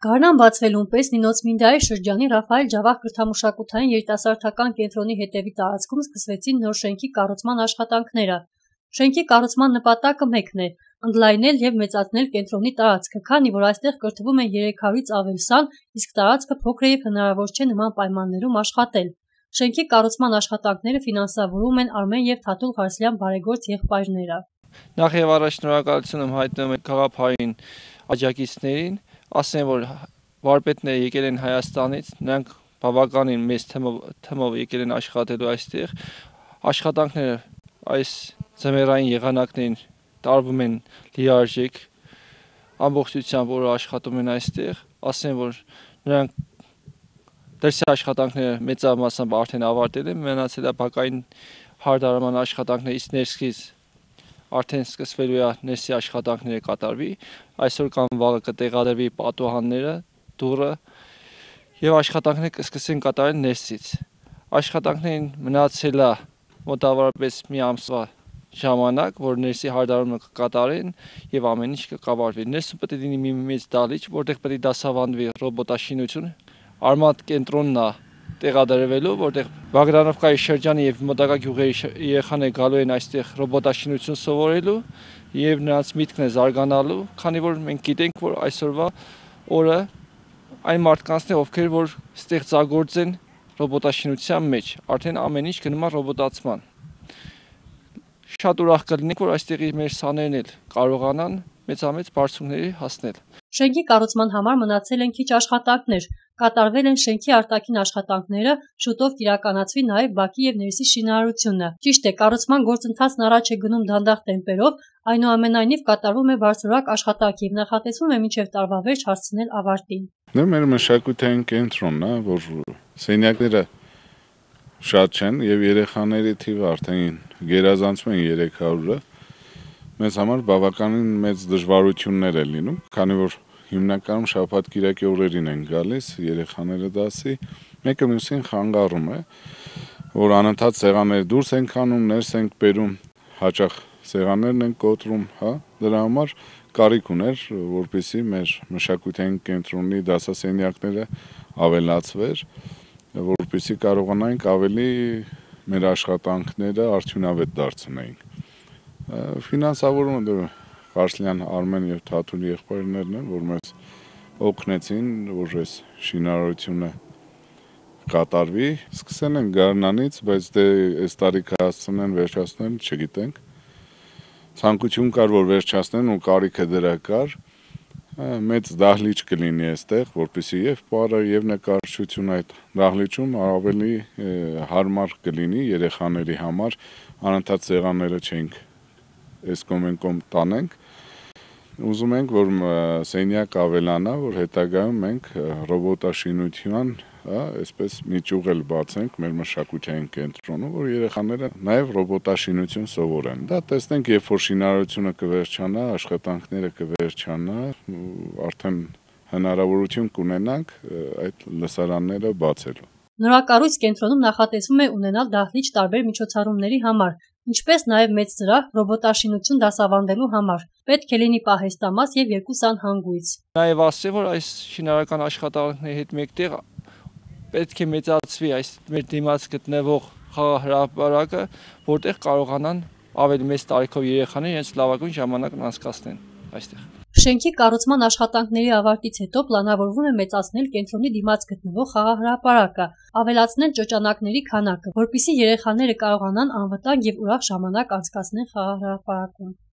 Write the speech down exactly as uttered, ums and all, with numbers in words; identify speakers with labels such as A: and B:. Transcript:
A: Գարնան բացվելուն պես Նինոց Մինդայի շրջանի Ռաֆայել Ջավախ կրթամշակութային երիտասարդական կենտրոնի հետևի տարածքում սկսվեցին նոր շենքի կառուցման աշխատանքները։ Շենքի կառուցման նպատակը մեկն է՝ ընդլայնել և մեծացնել կենտրոնի տարածքը, քանի որ այստեղ կրթվում են երեք հարյուրից ավել սան, իսկ տարածքը փոքր է և հնարավոր չէ նման պայմաններում աշխատել։ Շենքի կառուցման աշխատանքները ֆինանսավորում են Արմեն և Թաթուլ Ղարսլյան բարեգործ եղբայրները։
B: Նախ եւ առաջ շնորհակալություն եմ հայտնում գաղափարին աջակիցներին, ասեմ, որ վարպետները եկել են Հայաստանից, նրանք բավականին մեծ թմով եկել են աշխատելու այստեղ, աշխատանքները այս ձմեռային եղանակներին տարվում են լիարժեք, ամբողջությամբ որ աշխատում են այստեղ, ասեմ, որ նրանք դրսի աշխատանքները մեծամասամբ արդեն ավարտել են, մնացել է բակային հարդարման աշխատանքները, իսկ ներսից արդեն սկսվելու է ներսի աշխատանքները կատարվի, այսօր կամ վաղը կտեղադրվի պատուհանները, դուռը եւ աշխատանքները կսկսեն կատարել ներսից։ Աշխատանքներին մնացել է մոտավորապես մի ամսվա ժամանակ, որ ներսի հարդարումը կկատարեն եւ ամեն ինչ կկավարտվի։ Ներսում պետք է լինի մի մեծ դահլիճ, որտեղ պետք է դասավանդվի ռոբոտաշինություն, արմատ կենտրոնն է տեղադրվելու, որտեղ Բագրատովկայի շրջանի եւ մոտակա գյուղերի երեխաներ գալու են այստեղ ռոբոտաշինություն սովորելու եւ նրանց միտքն է զարգանալու, քանի որ մենք գիտենք, որ այսօրվա օրը այն մարդկանցն է, ովքեր որ ստեղծագործ են ռոբոտաշինության մեջ, արդեն ամեն ինչ գնում է ռոբոտացման։ Շատ ուրախ կլինենք, որ այստեղի մեր սաներն էլ կարողանան մեծամեծ բարձունքների հասնել։
A: Շենքի կառուցման համար մնացել են քիչ աշխատանքներ, կատարվել են շենքի արտաքին աշխատանքները, շուտով կիրականացվի նաև բակի և ներսի շինարարությունը։ Ճիշտ է, կառուցման գործընթացն առաջ է գնում դանդաղ տեմպերով, այնուամենայնիվ կատարվում է բարձրորակ աշխատանք և նախատեսվում է մինչև տարվա վերջ հասցնել ավարտին։
C: Դա մեր մշակութային կենտրոնն է, որ սենյակները շատ չեն եւ երեխաների թիվը արդեն գերազանցում են երեք հարյուրը։ Մեզ համար բավականին մեծ դժվարություններ է լինում, քանի որ հիմնականում շաբաթ-կիրակի օրերին են գալիս երեխաները դասի, մեկը մյուսին խանգարում է, որ անընդհատ սեղանները դուրս են քանում, ներս են բերում, հաճախ սեղաններն են կոտրում, հա, դրա համար կարիք ուներ, որպեսզի մեր մշակութային կենտրոնի դասասենյակները ավելացվեր, որպեսզի կարողանանք ավելի մեր աշխատանքները արդյունավետ դարձնենք։ Ֆինանսավորումը Ղարսլյան Արմեն եւ Թաթուլ եղբայրներն են, որ մեզ օգնեցին, որ այս շինարարությունը կատարվի։ Սկսել են գարնանից, բայց դե այս տարի կհասցնեն վերջացնել, չգիտենք։ Ցանկություն կար, որ վերջացնեն ու կարիքը դրա կար։ Մեծ դահլիճ կլինի այստեղ, որպեսզի եւ պարը եւ նկարչությունը այդ դահլիճում ավելի հարմար կլինի երեխաների համար, անընդհատ սեղանները չենք այս կողմ են կողմ տանենք։ Ուզում ենք, որ սենյակ ավելանա, որ հետագայում մենք ռոբոտաշինության, հա, այսպես մի ճյուղ էլ բացենք մեր մշակութային կենտրոնում, որ երեխաները նաև ռոբոտաշինություն սովորեն։ Դա տեսնենք, երբ որ շինարարությունը կվերջանա, աշխատանքները կվերջանա, արդեն հնարավորություն կունենանք այդ լսարանները բացելու։
A: Նորակառույց կենտրոնում նախատեսվում է ունենալ դահլիճ տարբեր միջոցառումների համար, ինչպես նաև մեծ ծրահ ռոբոտաշինություն դասավանդելու համար։ Պետք է լինի պահեստամաս եւ երկու սան հանգույց։
B: Նաև ասեմ, որ այս շինարարական աշխատանքների հետ մեկտեղ պետք է մեծացվի այս մեր դիմաց գտնվող խաղահրապարակը, որտեղ կարողանան ավելի մեծ տարիքով երեխաներ իրենց լավագույն ժամանակն անցկացնեն այստեղ։
A: Շենքի կառուցման աշխատանքների ավարտից հետո պլանավորվում է մեծացնել կենտրոնի դիմաց գտնվող խաղահրապարակը, ավելացնել ճոճանակների քանակը, որպեսզի երեխաները կարողանան անվտանգ եւ ուրախ ժամանակ անցկացնել խաղահրապարակում։